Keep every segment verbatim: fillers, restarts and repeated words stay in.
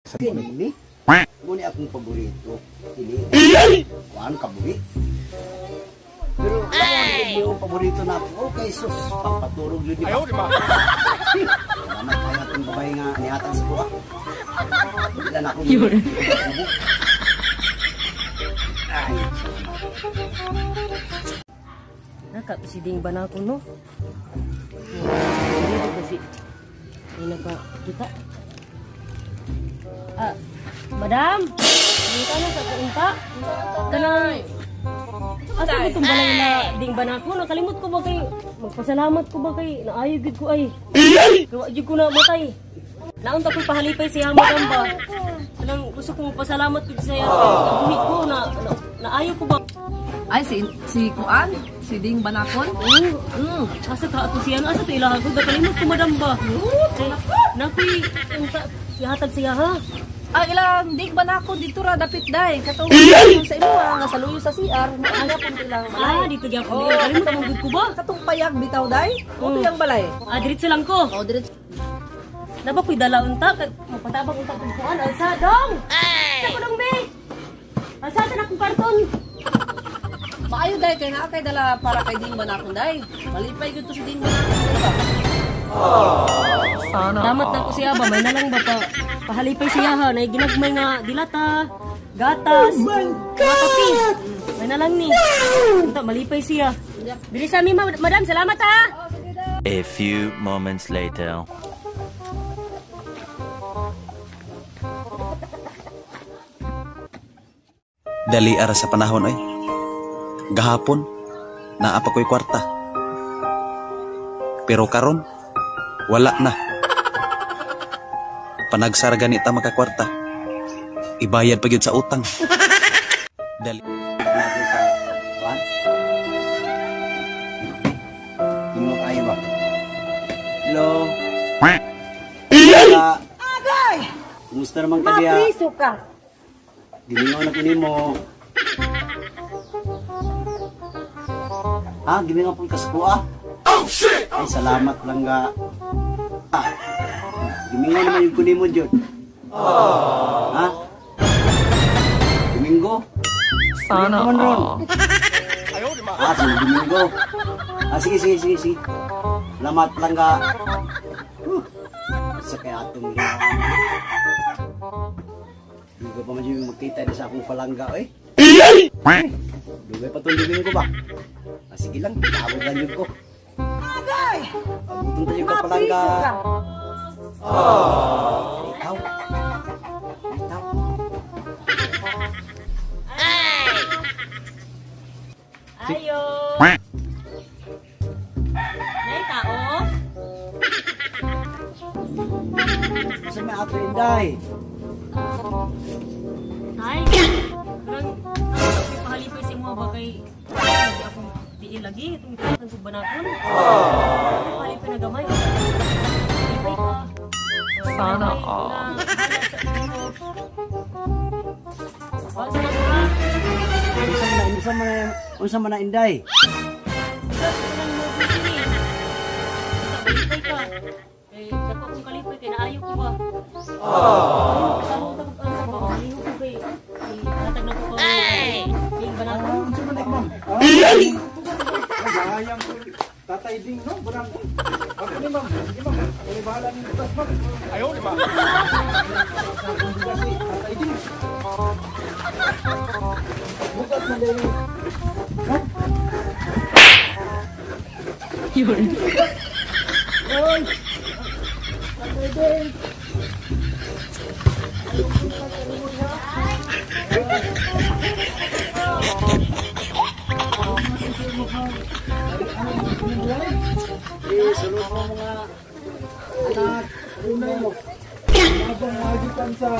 Ini, muni akong paborito. Ini, kuhaan kabuhi. Pero ano yung paborito na ako? Okay, sus, papaturog yun di ba? Salamat kaya itong babae nga nihatang sa buha. Hindi na ako yun. Ay, nakapisiding ba na ako, no? Dito kasi ay nakakita. Ah, madam! Dito na sa kaunta. Kanang asa itong balay na ding ba na ako? Nakalimot ko ba kay magpasalamat ko ba kay naayog gid ko ay. Kawa jud ko na matay. Naunta ko pahalipay siya madam ba. Kanang gusto ko magpasalamat gid siya. Nabuhi ko na naayog ko ba. Ay, si, si Kuan? Si Ding Banakon? Oo, mm, asa ka ato siya, asa ito ilahan ko, nakalimot ko madam ba? Kaya, nakoy, ihatag siya ha? Ah, ilang Ding Banakon dito ra, dapit day. Katong sa imo, nga saluyo sa C R, maaya po ilang balay. Ah, dito gyapon oh, nakalimot ko magud ko ba? Katong payag bitaw day, o ito yung balay? Ah, diretso lang ko. O, diretso. Naba ko'y dala unta, mapatabang unta kong kuhan, alsa, dong! Sa ko dong, be! Alsa, sa akong karton! Maayo day, kaya nga kay dala para kay Ding Banakon day. Malipay ko to si Ding Banakon, diba? Sana. Damat na ko siya ba, may nalang ba pa, pahalipay siya ha, na ginagmay nga dilata, gatas, oh my God! May nalang ni. Unta, malipay siya. Bilisan mi, madam, salamat ha! A few moments later. Dali ara sa panahon ay. Gahapon, naapa ko'y kwarta. Pero karon, wala na. Panagsarga ni ta makakwarta. Ibayad pa gyud sa utang. Dali. natin sa kuhaan. Tingnan kayo ba? Hello? Hello? Agay! Kumusta naman ka diya? Mapriso ka! Gimingaw na kunin mo. Ah, gimingaw po ka sa kuha? Oh shit! Ay, salamat lang ga. Ah, gimingaw naman yung kunin mo, Jod. Ha? Domingo? Sana all. Ah, sige, Domingo. Ah, sige, sige, sige, sige. Salamat lang ga. Uh, sa kaya atong ginawa. Hindi ko pa man yung magkita na sa akong palangga, eh. Dugay pa itong Domingo ko ba? Ah, sige lang, tawag yun ko. Agay! Abutin tayo ka palangga. Mapriso ka! Ikaw. Ikaw. Ayo. Nay tao. Kasi may ato Inday. Nay. Kurang ako pahalipay sa mga bagay. Hindi ako diin lagi itong itong subanakon. Pahalipay na gamay. Halipay ka. Sana all. Wala sa mga. Unsa man na unsa man na Inday? Kalipay ka. Eh, dapat kong kalipay kay naayo ko ba? Oh. Tawag ko ang sa ba? Ayaw ko kay. Natag na ko pa. Ding banakon. Unsa man na ma'am? Sayang ko. Tatay Ding, no? Barang. Ako ni ma'am. Sige ma'am. Ako ni bahala ni bukas ma'am. Ayaw ni ma'am. Tatay Ding. Bukas na din. Yun. Oy! Tatay Ding. Eh, sulod mo mga anak. Unay mo. Habang magitan sa...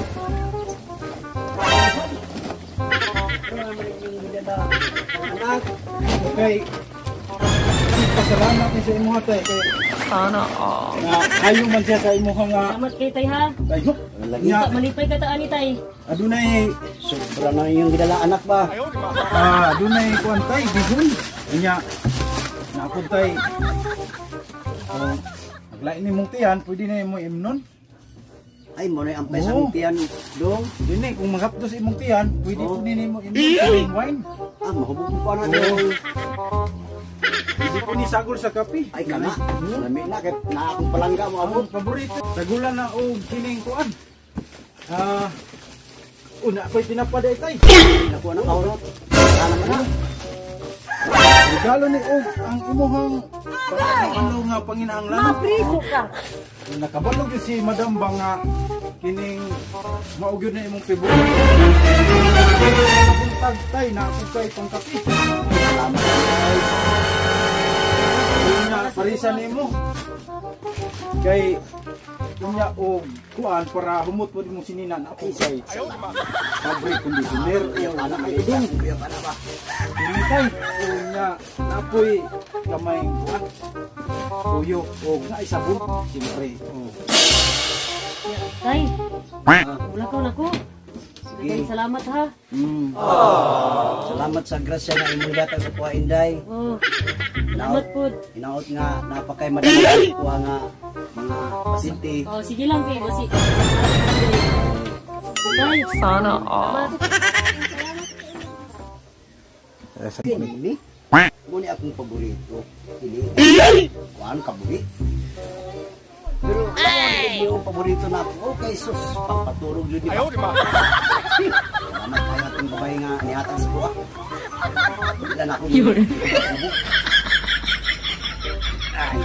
Ano naman yung midada? Anak. Okay. Pasalamat ni sa imo hatay. Sana all. Na ayaw man siya sa imo nga... Salamat kay tay ha. Tayo. Lagi. Nya. Malipay ka taan ni tay. Adunay... Sobra na yung gidala anak ba? Ah, adunay kuantay. Bigun. Nya. Napuntay. Oh, naglain ni mong tiyan, pwede na mo imnon. Ay, mo na ang pesa Oo. mong tiyan dong. Dini, kung magapdos imong tiyan, pwede Oo. po din mo imong wine. Ah, mahubog pa na dong. Pwede po ni sagol sa kape. Ay, kana. Lamig na, kaya na akong palangga mo abot. Ang paborito. Sagulan na o kining kuan. Ah, una ko'y tinapaday tay. Nakuha ng kaurot. Kana mo na. Regalo ni Og ang imuhang ano nga panginahanglan. Mapriso ka. Nakabalog yun si Madam ba nga kining maugyod na imong favorite. Nabuntag tay na ako kay pangkapi. Salamat ay. Yun nga, parisan nimo. Kay kunya og kuan para humot mo mo sininan ako kay fabric conditioner Ayaw, anak may idong. Ayaw ka na ba? ini tay kunya napoy kamay kuan tuyo og na isabon siyempre. Oh. Tay, Ah, wala ko na ko. sige. Salamat ha. Mm. Salamat sa grasya na imong gatag sa kuha Inday. Oh, salamat po. Inaot nga napakay madami kuha nga mga pasinti. Oh, sige lang kay basi. Tay, Sana salamat. Kini mo ni akong paborito. Kini. Kuan kabuhi. Pero ay, yung paborito na ako. Okay, sus, papaturog yun. Ayaw, di ba? Salamat kayo atong babae nga nihatang sa buha. Wala na akong yun. Ay,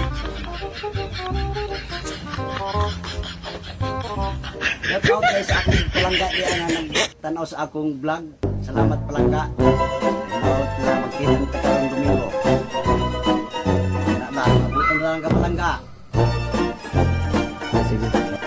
shout out guys sa akong palangga yan na nagtanaw sa akong vlog. Salamat palangga. Salamat na magkita ng tagatong Domingo. Na ba, mabuting lang ka palangga. Sige.